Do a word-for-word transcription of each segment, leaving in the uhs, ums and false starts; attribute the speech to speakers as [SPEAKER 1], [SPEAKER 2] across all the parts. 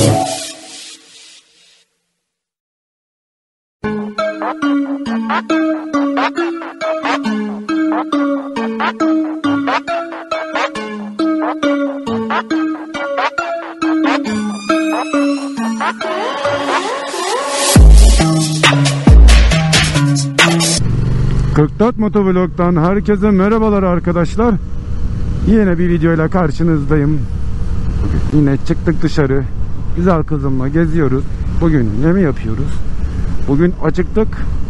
[SPEAKER 1] kırk dört Motovlog'dan herkese merhabalar arkadaşlar. Yine bir videoyla karşınızdayım. Yine çıktık dışarı. Güzel kızımla geziyoruz. Bugün ne mi yapıyoruz? Bugün acıktık.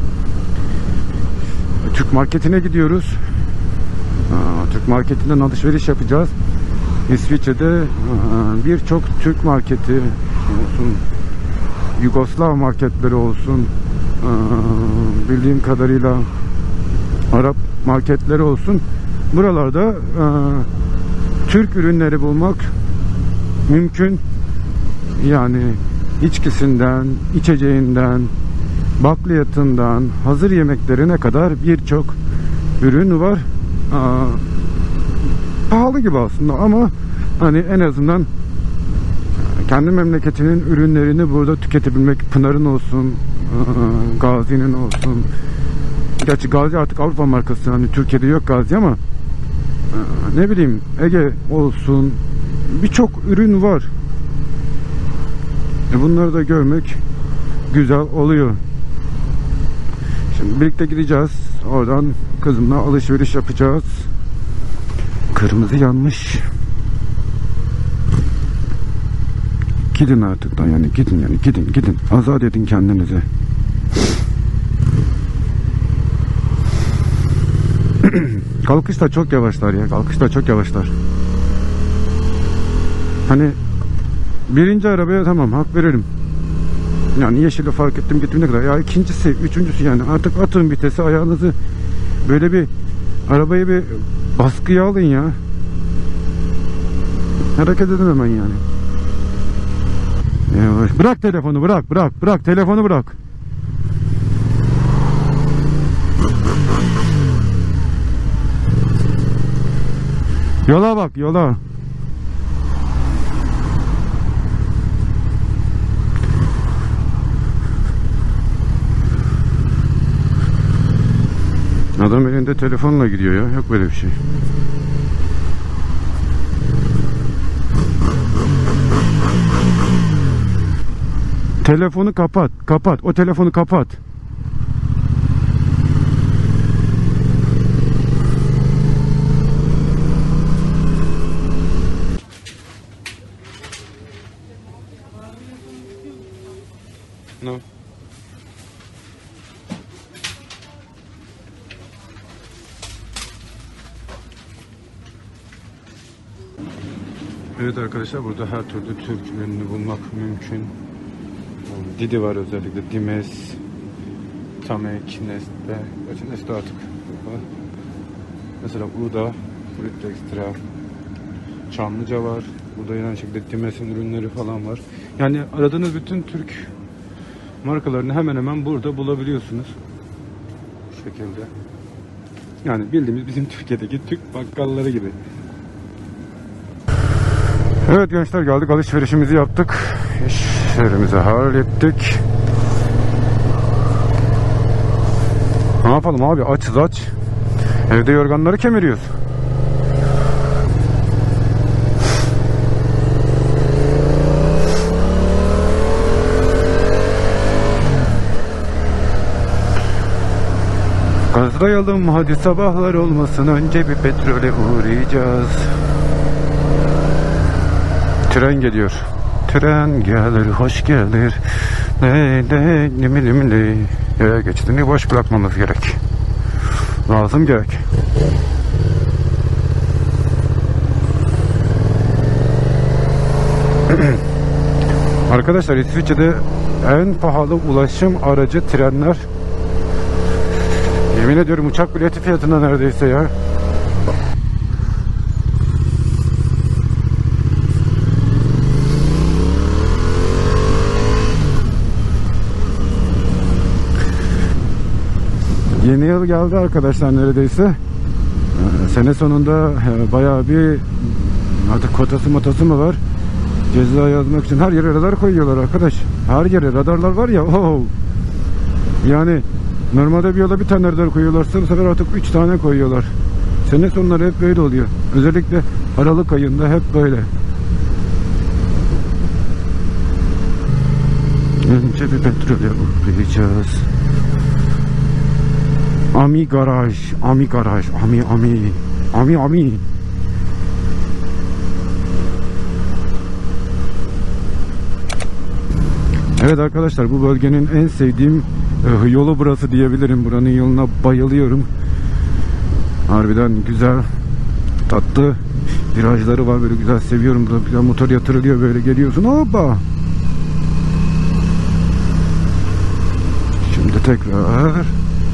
[SPEAKER 1] Türk marketine gidiyoruz. Aa, Türk marketinden alışveriş yapacağız. İsviçre'de birçok Türk marketi olsun, Yugoslav marketleri olsun, bildiğim kadarıyla Arap marketleri olsun, buralarda e, Türk ürünleri bulmak mümkün. Yani içkisinden, içeceğinden, bakliyatından, hazır yemeklerine kadar birçok ürün var. E, pahalı gibi aslında ama hani en azından kendi memleketinin ürünlerini burada tüketebilmek, Pınar'ın olsun, e, Gazi'nin olsun. Gerçi Gazi artık Avrupa markası, hani Türkiye'de yok Gazi ama ne bileyim Ege olsun, birçok ürün var. Bunları da görmek güzel oluyor. Şimdi birlikte gideceğiz. Oradan kızımla alışveriş yapacağız. Kırmızı yanmış. Gidin artık da yani gidin yani gidin gidin. Azat edin kendinizi. Kalkışta çok yavaşlar ya. Kalkışta çok yavaşlar. Hani birinci arabaya tamam hak veririm. Yani yeşili fark ettim gittim ne kadar. Ya ikincisi, üçüncüsü yani artık atın vitesi, ayağınızı böyle bir arabayı bir baskıya alın ya. Hareket edin hemen yani. Yavaş. Bırak telefonu, bırak bırak bırak telefonu bırak. Yola bak, yola. Adam elinde telefonla gidiyor ya. Yok böyle bir şey. Telefonu kapat, kapat. O telefonu kapat. No. Evet arkadaşlar, burada her türlü Türk ürününü bulmak mümkün. Didi var özellikle, Dimes, Tamek, Nestle, gerçi Nestle artık var. Mesela Uda, Fruit Extra, Çamlıca var. Burada yine aynı şekilde Dimes'in ürünleri falan var. Yani aradığınız bütün Türk markalarını hemen hemen burada bulabiliyorsunuz. Bu şekilde. Yani bildiğimiz bizim Türkiye'deki Türk bakkalları gibi. Evet gençler, geldik, alışverişimizi yaptık. İşlerimizi hallettik. Ne yapalım abi, açız aç. Evde yorganları kemiriyoruz. Gazdayalım hadi, sabahlar olmasın önce bir petrole uğrayacağız. Tren geliyor. Tren gelir, hoş gelir. Ne ne ne mi ne mi ne. Ya geçtiğini boş bırakmamız gerek. Lazım gerek. Arkadaşlar, İsviçre'de en pahalı ulaşım aracı trenler. Yemin ediyorum uçak bileti fiyatına neredeyse ya. Yeni yıl geldi arkadaşlar neredeyse. Sene sonunda bayağı bir artık kotası motası mı var? Ceza yazmak için her yere radar koyuyorlar arkadaş. Her yere radarlar var ya. Oh. Yani normalde bir yola bir tane radar koyuyorlarsa bu sefer artık üç tane koyuyorlar. Sene sonları hep böyle oluyor. Özellikle Aralık ayında hep böyle. Önce bir petrole uğrayacağız. Ami garaj, Ami garaj, Ami Ami, Ami Ami. Evet arkadaşlar, bu bölgenin en sevdiğim e, yolu burası diyebilirim. Buranın yoluna bayılıyorum. Harbiden güzel, tatlı virajları var, böyle güzel, seviyorum. Burada güzel motor yatırılıyor, böyle geliyorsun, hoppa. Şimdi tekrar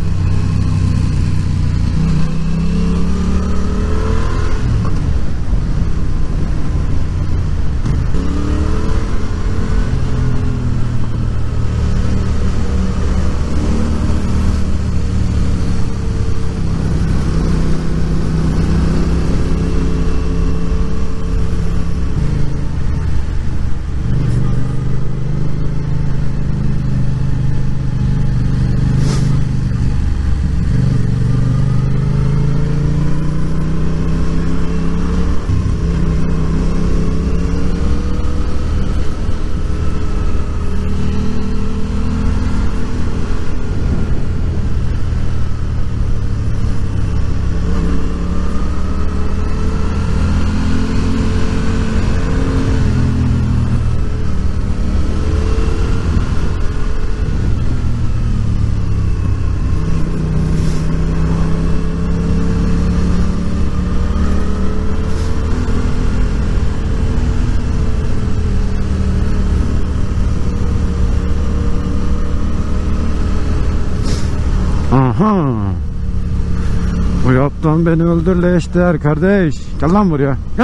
[SPEAKER 1] aha. Bu yaptığın beni öldür leşter kardeş. Gel lan buraya. Gel.